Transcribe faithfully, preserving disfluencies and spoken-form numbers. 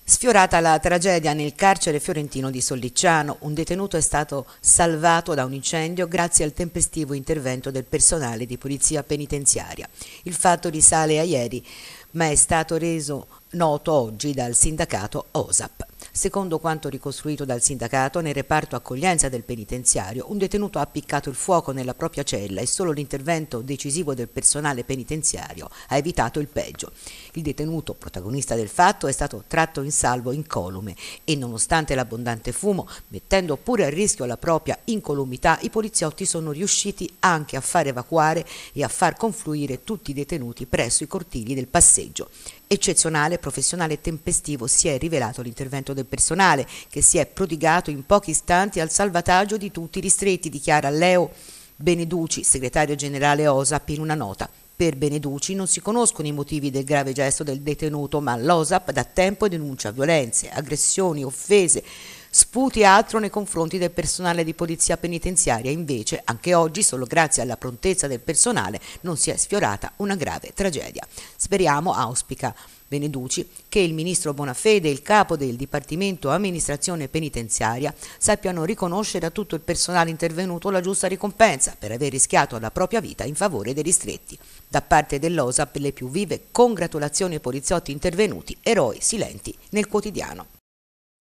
Sfiorata la tragedia nel carcere fiorentino di Sollicciano, un detenuto è stato salvato da un incendio grazie al tempestivo intervento del personale di polizia penitenziaria. Il fatto risale a ieri, ma è stato reso noto oggi dal sindacato O S A P. Secondo quanto ricostruito dal sindacato, nel reparto accoglienza del penitenziario, un detenuto ha appiccato il fuoco nella propria cella e solo l'intervento decisivo del personale penitenziario ha evitato il peggio. Il detenuto, protagonista del fatto, è stato tratto in salvo incolume e, nonostante l'abbondante fumo, mettendo pure a rischio la propria incolumità, i poliziotti sono riusciti anche a far evacuare e a far confluire tutti i detenuti presso i cortili del passeggio. Eccezionale, professionale e tempestivo si è rivelato l'intervento del personale, che si è prodigato in pochi istanti al salvataggio di tutti i ristretti, dichiara Leo Beneduci, segretario generale O S A P, in una nota. Per Beneduci non si conoscono i motivi del grave gesto del detenuto, ma l'O S A P da tempo denuncia violenze, aggressioni, offese, sputi e altro nei confronti del personale di polizia penitenziaria. Invece, anche oggi, solo grazie alla prontezza del personale, non si è sfiorata una grave tragedia. Speriamo, auspica Beneduci, che il ministro Bonafede e il capo del Dipartimento Amministrazione Penitenziaria sappiano riconoscere a tutto il personale intervenuto la giusta ricompensa per aver rischiato la propria vita in favore dei ristretti. Da parte dell'O S A P le più vive congratulazioni ai poliziotti intervenuti, eroi silenti nel quotidiano.